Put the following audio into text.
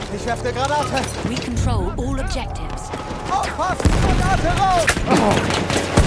Ich werfe eine Granate. We control all objectives. Aufpassen, Granate raus!